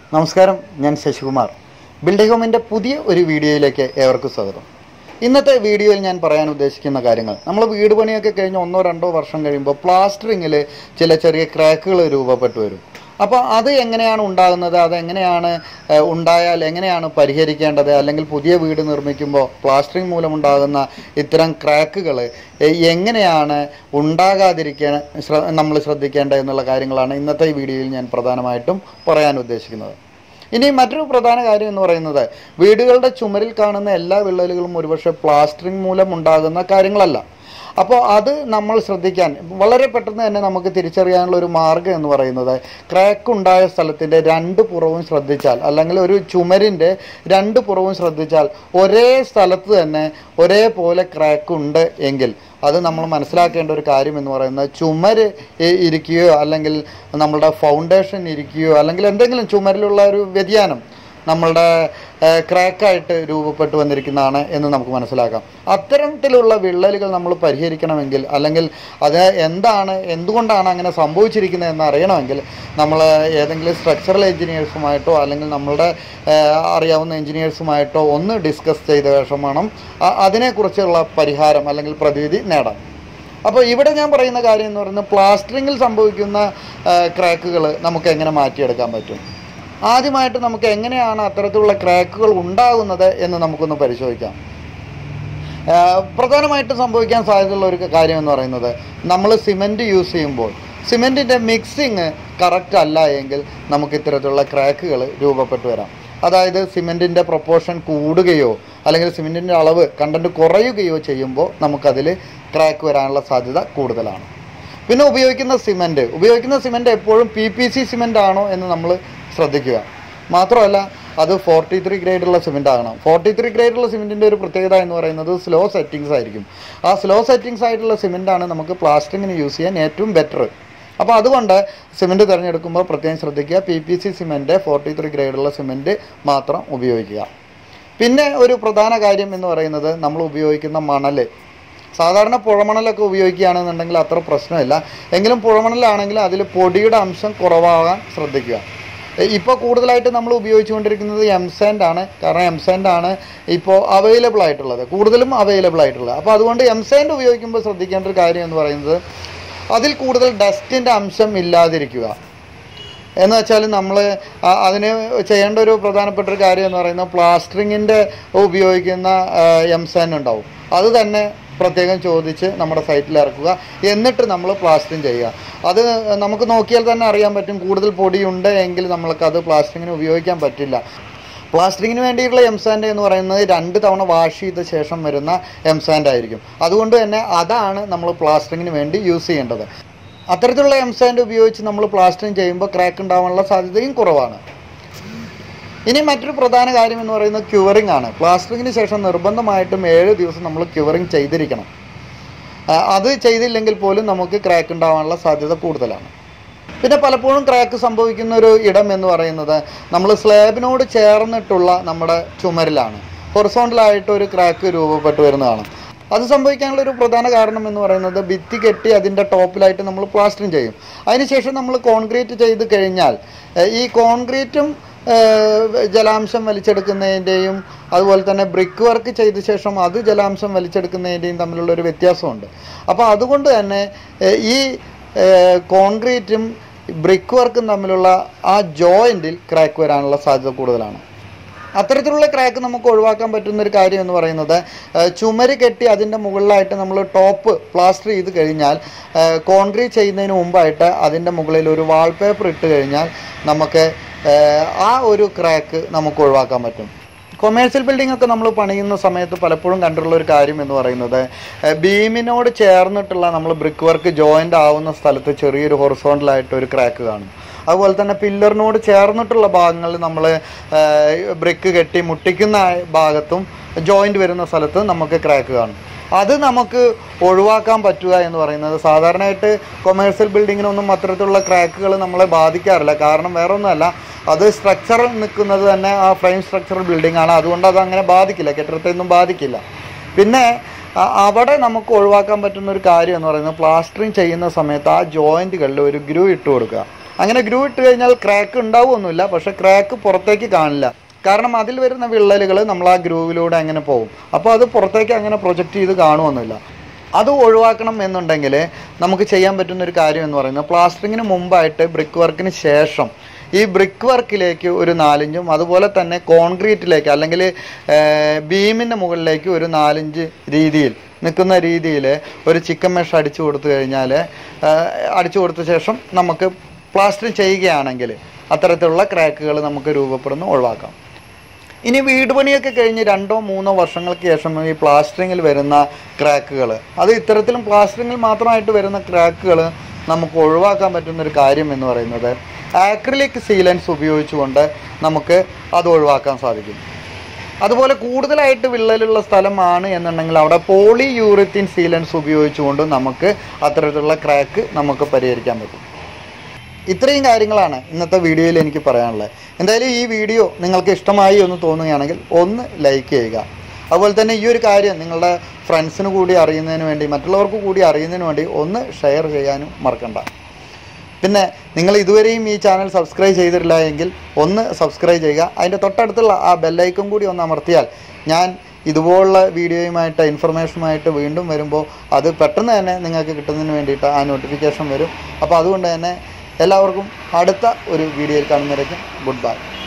നമസ്കാരം, ഞാൻ ശശികുമാർ. ബിൽഡിംഗ് ഹോമിൻ്റെ പുതിയ ഒരു വീഡിയോയിലേക്ക് ഏവർക്കും സ്വാഗതം. ഇന്നത്തെ വീഡിയോയിൽ ഞാൻ പറയാൻ ഉദ്ദേശിക്കുന്ന കാര്യങ്ങൾ, നമ്മൾ വീട് പണിയൊക്കെ കഴിഞ്ഞ് 1-2 വർഷം കഴിയുമ്പോൾ പ്ലാസ്റ്ററിങ്ങിൽ ചില ചെറിയ ക്രാക്കുകൾ രൂപപ്പെട്ടു വരും. അപ്പോൾ അത് എങ്ങനെയാണ് ഉണ്ടാകുന്നത്, അതെങ്ങനെയാണ് ഉണ്ടായാൽ എങ്ങനെയാണ് പരിഹരിക്കേണ്ടത്, അല്ലെങ്കിൽ പുതിയ വീട് നിർമ്മിക്കുമ്പോൾ പ്ലാസ്റ്ററിങ് മൂലമുണ്ടാകുന്ന ഇത്തരം ക്രാക്കുകൾ എങ്ങനെയാണ് ഉണ്ടാകാതിരിക്കാൻ നമ്മൾ ശ്രദ്ധിക്കേണ്ടത് എന്നുള്ള കാര്യങ്ങളാണ് ഇന്നത്തെ വീഡിയോയിൽ ഞാൻ പ്രധാനമായിട്ടും പറയാൻ ഉദ്ദേശിക്കുന്നത്. ഇനി മറ്റൊരു പ്രധാന കാര്യം എന്ന് പറയുന്നത്, വീടുകളുടെ ചുമരിൽ കാണുന്ന എല്ലാ വിള്ളലുകളും ഒരുപക്ഷെ പ്ലാസ്റ്ററിങ് മൂലം ഉണ്ടാകുന്ന കാര്യങ്ങളല്ല. അപ്പോൾ അത് നമ്മൾ ശ്രദ്ധിക്കാൻ വളരെ പെട്ടെന്ന് തന്നെ നമുക്ക് തിരിച്ചറിയാനുള്ള ഒരു മാർഗ്ഗം എന്ന് പറയുന്നത്, ക്രാക്ക് ഉണ്ടായ സ്ഥലത്തിൻ്റെ 2 പുറവും ശ്രദ്ധിച്ചാൽ, അല്ലെങ്കിൽ ഒരു ചുമരിൻ്റെ 2 പുറവും ശ്രദ്ധിച്ചാൽ ഒരേ സ്ഥലത്ത് തന്നെ ഒരേപോലെ ക്രാക്ക് ഉണ്ട് എങ്കിൽ അത് നമ്മൾ മനസ്സിലാക്കേണ്ട ഒരു കാര്യം എന്ന് പറയുന്നത്, ചുമര് ഇരിക്കുകയോ അല്ലെങ്കിൽ നമ്മളുടെ ഫൗണ്ടേഷൻ ഇരിക്കുകയോ അല്ലെങ്കിൽ എന്തെങ്കിലും ചുമരിലുള്ള ഒരു വ്യതിയാനം നമ്മളുടെ ക്രാക്കായിട്ട് രൂപപ്പെട്ടു വന്നിരിക്കുന്നതാണ് എന്ന് നമുക്ക് മനസ്സിലാക്കാം. അത്തരത്തിലുള്ള വിള്ളലുകൾ നമ്മൾ പരിഹരിക്കണമെങ്കിൽ, അല്ലെങ്കിൽ അത് എന്തുകൊണ്ടാണ് അങ്ങനെ സംഭവിച്ചിരിക്കുന്നത് എന്ന് അറിയണമെങ്കിൽ, നമ്മൾ ഏതെങ്കിലും സ്ട്രക്ചറൽ എഞ്ചിനീയേഴ്സുമായിട്ടോ അല്ലെങ്കിൽ നമ്മളുടെ അറിയാവുന്ന എഞ്ചിനീയേഴ്സുമായിട്ടോ ഒന്ന് ഡിസ്കസ് ചെയ്ത ശേഷം വേണം അതിനെക്കുറിച്ചുള്ള പരിഹാരം അല്ലെങ്കിൽ പ്രതിവിധി നേടാൻ. അപ്പോൾ ഇവിടെ ഞാൻ പറയുന്ന കാര്യം എന്ന് പറയുന്നത്, പ്ലാസ്റ്ററിങ്ങിൽ സംഭവിക്കുന്ന ക്രാക്കുകൾ നമുക്ക് എങ്ങനെ മാറ്റിയെടുക്കാൻ പറ്റും. ആദ്യമായിട്ട് നമുക്ക് എങ്ങനെയാണ് അത്തരത്തിലുള്ള ക്രാക്കുകൾ ഉണ്ടാകുന്നത് എന്ന് നമുക്കൊന്ന് പരിശോധിക്കാം. പ്രധാനമായിട്ടും സംഭവിക്കാൻ സാധ്യതയുള്ള ഒരു കാര്യം എന്ന് പറയുന്നത്, നമ്മൾ സിമെൻറ്റ് യൂസ് ചെയ്യുമ്പോൾ സിമെൻറ്റിൻ്റെ മിക്സിങ് കറക്റ്റ് അല്ല എങ്കിൽ നമുക്ക് ഇത്തരത്തിലുള്ള ക്രാക്കുകൾ രൂപപ്പെട്ടു വരാം. അതായത് സിമെൻറ്റിൻ്റെ പ്രൊപ്പോർഷൻ കൂടുകയോ അല്ലെങ്കിൽ സിമെൻറ്റിൻ്റെ അളവ് കണ്ടൻറ്റ് കുറയുകയോ ചെയ്യുമ്പോൾ നമുക്കതിൽ ക്രാക്ക് വരാനുള്ള സാധ്യത കൂടുതലാണ്. പിന്നെ ഉപയോഗിക്കുന്ന സിമെൻറ്റ് എപ്പോഴും PPC സിമെൻ്റ് ആണോ എന്ന് നമ്മൾ ശ്രദ്ധിക്കുക. മാത്രമല്ല അത് 43 ഗ്രേഡുള്ള സിമെൻ്റ് ആകണം. 43 ഗ്രേഡുള്ള സിമെൻറ്റിൻ്റെ ഒരു പ്രത്യേകത എന്ന് പറയുന്നത് സ്ലോ സെറ്റിങ്സ് ആയിരിക്കും. ആ സ്ലോ സെറ്റിങ്സ് ആയിട്ടുള്ള സിമെൻ്റാണ് നമുക്ക് പ്ലാസ്റ്ററിങ്ങിന് യൂസ് ചെയ്യാൻ ഏറ്റവും ബെറ്റർ. അപ്പോൾ അതുകൊണ്ട് സിമെൻറ്റ് തിരഞ്ഞെടുക്കുമ്പോൾ പ്രത്യേകം ശ്രദ്ധിക്കുക, PPC സിമെൻറ്റ് 43 ഗ്രേഡുള്ള സിമെൻറ്റ് മാത്രം ഉപയോഗിക്കുക. പിന്നെ ഒരു പ്രധാന കാര്യം എന്ന് പറയുന്നത്, നമ്മൾ ഉപയോഗിക്കുന്ന മണൽ. സാധാരണ പുഴമണലൊക്കെ ഉപയോഗിക്കുകയാണെന്നുണ്ടെങ്കിൽ അത്ര പ്രശ്നമില്ല. എങ്കിലും പുഴമണലാണെങ്കിൽ അതിൽ പൊടിയുടെ അംശം കുറവാകാൻ ശ്രദ്ധിക്കുക. ഇപ്പോൾ കൂടുതലായിട്ട് നമ്മൾ ഉപയോഗിച്ചുകൊണ്ടിരിക്കുന്നത് എംസാൻഡ് ആണ്. കാരണം എംസാൻഡ് ആണ് ഇപ്പോൾ കൂടുതലും അവൈലബിൾ ആയിട്ടുള്ളത്. അപ്പോൾ അതുകൊണ്ട് എംസാൻഡ് ഉപയോഗിക്കുമ്പോൾ ശ്രദ്ധിക്കേണ്ട ഒരു കാര്യം എന്ന് പറയുന്നത്, അതിൽ കൂടുതൽ ഡസ്റ്റിൻ്റെ അംശം ഇല്ലാതിരിക്കുക. എന്ന് വെച്ചാൽ നമ്മൾ അതിന് ചെയ്യേണ്ട ഒരു പ്രധാനപ്പെട്ട ഒരു കാര്യം എന്ന് പറയുന്നത്, പ്ലാസ്റ്ററിങ്ങിൻ്റെ ഉപയോഗിക്കുന്ന എംസാൻഡ് ഉണ്ടാവും, അത് തന്നെ പ്രത്യേകം ചോദിച്ച് നമ്മുടെ സൈറ്റിൽ ഇറക്കുക. എന്നിട്ട് നമ്മൾ പ്ലാസ്റ്ററിങ് ചെയ്യുക. അത് നമുക്ക് നോക്കിയാൽ തന്നെ അറിയാൻ പറ്റും, കൂടുതൽ പൊടിയുണ്ട് എങ്കിൽ നമ്മൾക്കത് പ്ലാസ്റ്ററിങ്ങിന് ഉപയോഗിക്കാൻ പറ്റില്ല. പ്ലാസ്റ്ററിങ്ങിന് വേണ്ടിയിട്ടുള്ള എംസാൻഡ് എന്ന് പറയുന്നത് 2 തവണ വാഷ് ചെയ്ത ശേഷം വരുന്ന എംസാൻഡ് ആയിരിക്കും. അതുകൊണ്ട് തന്നെ അതാണ് നമ്മൾ പ്ലാസ്റ്ററിങ്ങിന് വേണ്ടി യൂസ് ചെയ്യേണ്ടത്. അത്തരത്തിലുള്ള എംസാൻഡ് ഉപയോഗിച്ച് നമ്മൾ പ്ലാസ്റ്ററിങ് ചെയ്യുമ്പോൾ ക്രാക്ക് ഉണ്ടാകാനുള്ള സാധ്യതയും കുറവാണ്. ഇനി മറ്റൊരു പ്രധാന കാര്യം എന്ന് പറയുന്നത് ക്യൂറിംഗ് ആണ്. പ്ലാസ്റ്ററിങ്ങിന് ശേഷം നിർബന്ധമായിട്ടും 7 ദിവസം നമ്മൾ ക്യൂറിംഗ് ചെയ്തിരിക്കണം. അത് ചെയ്തില്ലെങ്കിൽ പോലും നമുക്ക് ക്രാക്ക് ഉണ്ടാകാനുള്ള സാധ്യത കൂടുതലാണ്. പിന്നെ പലപ്പോഴും ക്രാക്ക് സംഭവിക്കുന്ന ഒരു ഇടം എന്ന് പറയുന്നത്, നമ്മൾ സ്ലാബിനോട് ചേർന്നിട്ടുള്ള നമ്മുടെ ചുമരിലാണ് ഹൊറിസോണ്ടലായിട്ട് ഒരു ക്രാക്ക് രൂപപ്പെട്ടു വരുന്നതാണ്. അത് സംഭവിക്കാനുള്ള ഒരു പ്രധാന കാരണം എന്ന് പറയുന്നത്, ഭിത്തി കെട്ടി അതിൻ്റെ ടോപ്പിലായിട്ട് നമ്മൾ പ്ലാസ്റ്ററിങ് ചെയ്യും. അതിനുശേഷം നമ്മൾ കോൺക്രീറ്റ് ചെയ്ത് കഴിഞ്ഞാൽ ഈ കോൺക്രീറ്റും ജലാംശം വലിച്ചെടുക്കുന്നതിൻ്റെയും അതുപോലെ തന്നെ ബ്രിക്ക് വർക്ക് ചെയ്ത ശേഷം അത് ജലാംശം വലിച്ചെടുക്കുന്നതിൻ്റെയും തമ്മിലുള്ളൊരു വ്യത്യാസമുണ്ട്. അപ്പോൾ അതുകൊണ്ട് തന്നെ ഈ കോൺക്രീറ്റും ബ്രിക്ക് വർക്കും തമ്മിലുള്ള ആ ജോയിൻറ്റിൽ ക്രാക്ക് വരാനുള്ള സാധ്യത കൂടുതലാണ്. അത്തരത്തിലുള്ള ക്രാക്ക് നമുക്ക് ഒഴിവാക്കാൻ പറ്റുന്നൊരു കാര്യം എന്ന് പറയുന്നത്, ചുമര് കെട്ടി അതിൻ്റെ മുകളിലായിട്ട് നമ്മൾ ടോപ്പ് പ്ലാസ്റ്റർ ചെയ്ത് കഴിഞ്ഞാൽ, കോൺക്രീറ്റ് ചെയ്യുന്നതിന് മുമ്പായിട്ട് അതിൻ്റെ മുകളിൽ ഒരു വാൾപേപ്പർ ഇട്ട് കഴിഞ്ഞാൽ നമുക്ക് ആ ഒരു ക്രാക്ക് നമുക്ക് ഒഴിവാക്കാൻ പറ്റും. കൊമേഴ്സ്യൽ ബിൽഡിംഗ് ഒക്കെ നമ്മൾ പണിയുന്ന സമയത്ത് പലപ്പോഴും കണ്ടിട്ടുള്ള ഒരു കാര്യം എന്ന് പറയുന്നത്, ബീമിനോട് ചേർന്നിട്ടുള്ള നമ്മൾ ബ്രിക്ക് വർക്ക് ജോയിൻ്റ് ആവുന്ന സ്ഥലത്ത് ചെറിയൊരു ഹൊറിസോണ്ടലായിട്ട് ഒരു ക്രാക്ക് കാണും. അതുപോലെ തന്നെ പില്ലറിനോട് ചേർന്നിട്ടുള്ള ഭാഗങ്ങളിൽ നമ്മൾ ബ്രിക്ക് കെട്ടി മുട്ടിക്കുന്ന ഭാഗത്തും ജോയിൻ്റ് വരുന്ന സ്ഥലത്ത് നമുക്ക് ക്രാക്ക് കാണും. അത് നമുക്ക് ഒഴിവാക്കാൻ പറ്റുക എന്ന് പറയുന്നത്, സാധാരണയായിട്ട് കൊമേഴ്സ്യൽ ബിൽഡിങ്ങിനൊന്നും അത്തരത്തിലുള്ള ക്രാക്കുകൾ നമ്മളെ ബാധിക്കാറില്ല. കാരണം വേറെ ഒന്നുമല്ല, അത് സ്ട്രക്ചർ നിൽക്കുന്നത് തന്നെ ആ ഫ്രെയിം സ്ട്രക്ചറൽ ബിൽഡിംഗ് ആണ്. അതുകൊണ്ട് അതങ്ങനെ ബാധിക്കില്ല, കെട്ടിടത്തെയൊന്നും ബാധിക്കില്ല. പിന്നെ അവിടെ നമുക്ക് ഒഴിവാക്കാൻ പറ്റുന്ന ഒരു കാര്യം എന്ന് പറയുന്നത്, പ്ലാസ്റ്ററിങ് ചെയ്യുന്ന സമയത്ത് ആ ജോയിൻറ്റുകളിൽ ഒരു ഗ്രൂ ഇട്ട് കൊടുക്കുക. അങ്ങനെ ഗ്രൂ ഇട്ട് കഴിഞ്ഞാൽ ക്രാക്ക് ഉണ്ടാവുമൊന്നുമില്ല, പക്ഷേ ക്രാക്ക് പുറത്തേക്ക് കാണില്ല. കാരണം അതിൽ വരുന്ന വിള്ളലുകൾ നമ്മൾ ആ ഗ്രൂവിലൂടെ അങ്ങനെ പോകും. അപ്പോൾ അത് പുറത്തേക്ക് അങ്ങനെ പ്രൊജക്റ്റ് ചെയ്ത് കാണുമൊന്നുമില്ല. അത് ഒഴിവാക്കണം എന്നുണ്ടെങ്കിൽ നമുക്ക് ചെയ്യാൻ പറ്റുന്ന ഒരു കാര്യം എന്ന് പറയുന്നത്, പ്ലാസ്റ്ററിങ്ങിന് മുമ്പായിട്ട് ബ്രിക്ക് വർക്കിന് ശേഷം ഈ ബ്രിക്ക് വർക്കിലേക്ക് ഒരു 4 ഇഞ്ചും അതുപോലെ തന്നെ കോൺക്രീറ്റിലേക്ക് അല്ലെങ്കിൽ ബീമിൻ്റെ മുകളിലേക്ക് ഒരു 4 ഇഞ്ച് രീതിയിൽ നിൽക്കുന്ന രീതിയിൽ ഒരു ചിക്കൻ മെഷ് അടിച്ചു കൊടുത്തു കഴിഞ്ഞാൽ, അടിച്ചു കൊടുത്ത ശേഷം നമുക്ക് പ്ലാസ്റ്ററിങ് ചെയ്യുകയാണെങ്കിൽ അത്തരത്തിലുള്ള ക്രാക്കുകൾ നമുക്ക് രൂപപ്പെടുന്ന ഒഴിവാക്കാം. ഇനി വീട് പണിയൊക്കെ കഴിഞ്ഞ് 2-3 വർഷങ്ങൾക്ക് ശേഷം ഈ പ്ലാസ്റ്ററിങ്ങിൽ വരുന്ന ക്രാക്കുകൾ, അത് ഇത്തരത്തിലും പ്ലാസ്റ്ററിങ്ങിൽ മാത്രമായിട്ട് വരുന്ന ക്രാക്കുകൾ നമുക്ക് ഒഴിവാക്കാൻ പറ്റുന്നൊരു കാര്യം എന്ന് പറയുന്നത് ആക്രിലിക് സീലൻസ് ഉപയോഗിച്ചുകൊണ്ട് നമുക്ക് അത് ഒഴിവാക്കാൻ സാധിക്കും. അതുപോലെ കൂടുതലായിട്ട് വിള്ളലുള്ള സ്ഥലമാണ് എന്നുണ്ടെങ്കിൽ അവിടെ പോളി യൂറിത്തിൻ സീലൻസ് ഉപയോഗിച്ചുകൊണ്ട് നമുക്ക് അത്തരത്തിലുള്ള ക്രാക്ക് നമുക്ക് പരിഹരിക്കാൻ പറ്റും. ഇത്രയും കാര്യങ്ങളാണ് ഇന്നത്തെ വീഡിയോയിൽ എനിക്ക് പറയാനുള്ളത്. എന്തായാലും ഈ വീഡിയോ നിങ്ങൾക്ക് ഇഷ്ടമായി എന്ന് തോന്നുകയാണെങ്കിൽ ഒന്ന് ലൈക്ക് ചെയ്യുക. അതുപോലെ തന്നെ ഈ ഒരു കാര്യം നിങ്ങളുടെ ഫ്രണ്ട്സിന് കൂടി അറിയുന്നതിന് വേണ്ടി, മറ്റുള്ളവർക്ക് കൂടി അറിയുന്നതിന് വേണ്ടി ഒന്ന് ഷെയർ ചെയ്യാനും മറക്കണ്ട. പിന്നെ നിങ്ങൾ ഇതുവരെയും ഈ ചാനൽ സബ്സ്ക്രൈബ് ചെയ്തിട്ടില്ല എങ്കിൽ ഒന്ന് സബ്സ്ക്രൈബ് ചെയ്യുക. അതിൻ്റെ തൊട്ടടുത്തുള്ള ആ ബെല്ലൈക്കൺ കൂടി ഒന്ന് അമർത്തിയാൽ ഞാൻ ഇതുപോലുള്ള വീഡിയോയുമായിട്ട് ഇൻഫർമേഷനുമായിട്ട് വീണ്ടും വരുമ്പോൾ അത് പെട്ടെന്ന് തന്നെ നിങ്ങൾക്ക് കിട്ടുന്നതിന് വേണ്ടിയിട്ട് ആ നോട്ടിഫിക്കേഷൻ വരും. അപ്പോൾ അതുകൊണ്ട് തന്നെ എല്ലാവർക്കും അടുത്ത ഒരു വീഡിയോയിൽ കാണുന്നവരേക്കും ഗുഡ് ബൈ.